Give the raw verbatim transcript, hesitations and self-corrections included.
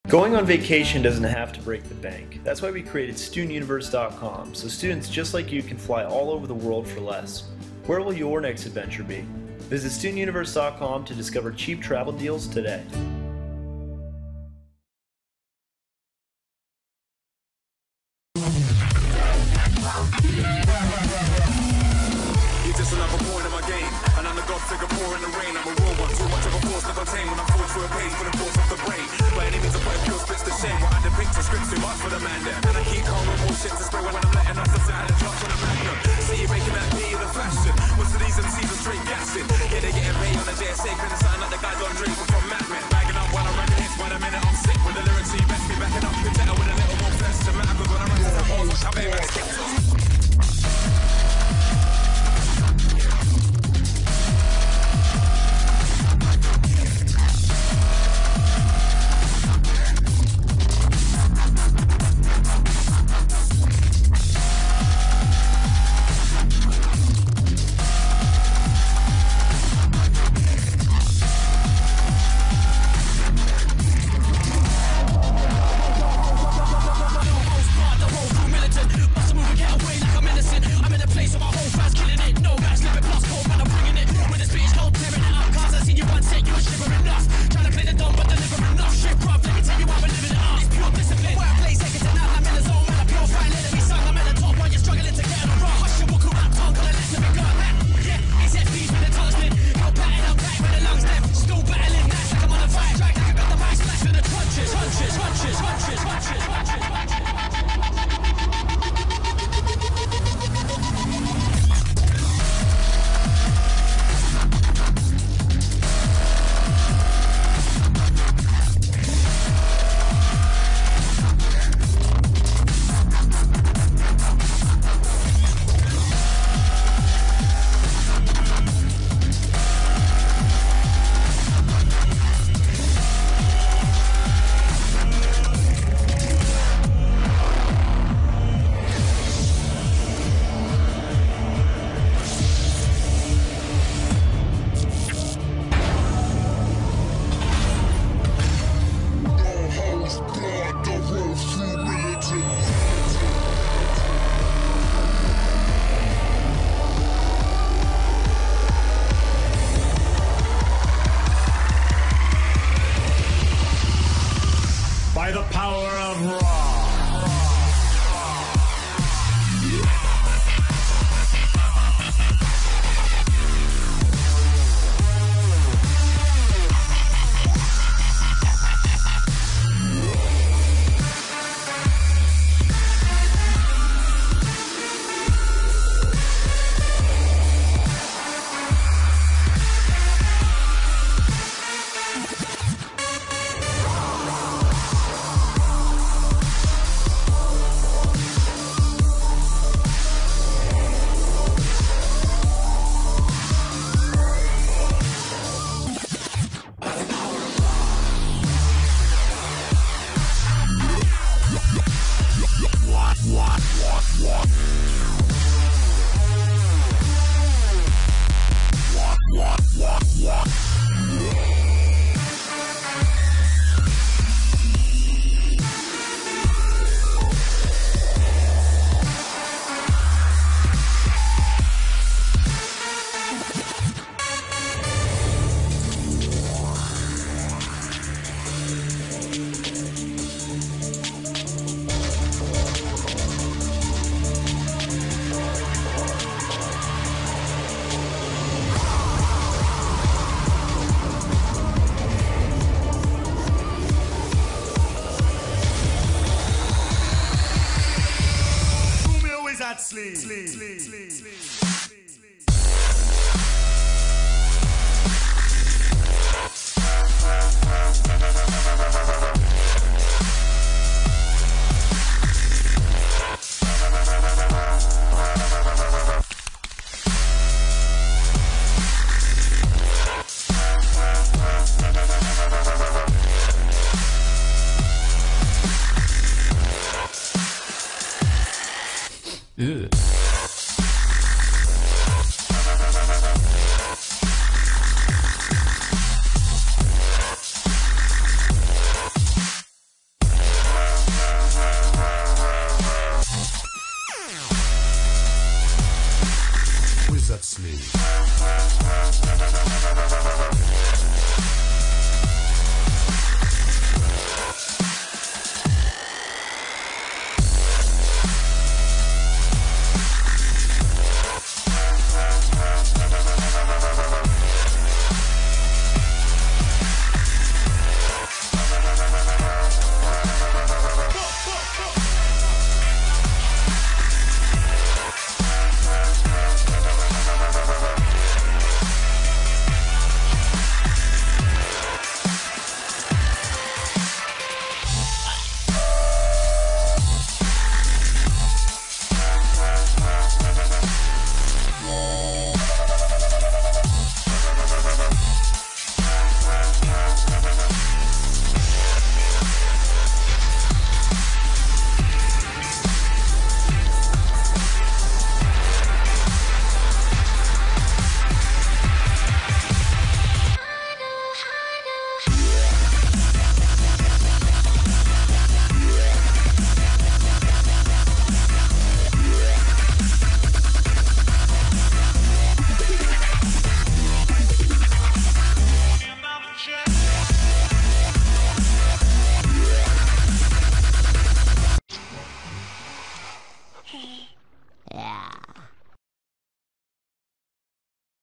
Going on vacation doesn't have to break the bank. That's why we created student universe dot com, so students just like you can fly all over the world for less. Where will your next adventure be? Visit student universe dot com to discover cheap travel deals today. You're just another point in my game, and I'm the god figure four in the rain. I'm a raw one, too much of a force never tame. When I forge through a page for the force of the brain. By any means I put a pure spits to shame. What I depict a script too much for the man there. And I keep calm with bullshit to spray when I'm letting off the sound and drops on the magnum. See you making that P in the fashion. Most of these M Cs are straight gassing. Yeah, they getting paid on the J S A, criticizing like the guy Don Drake.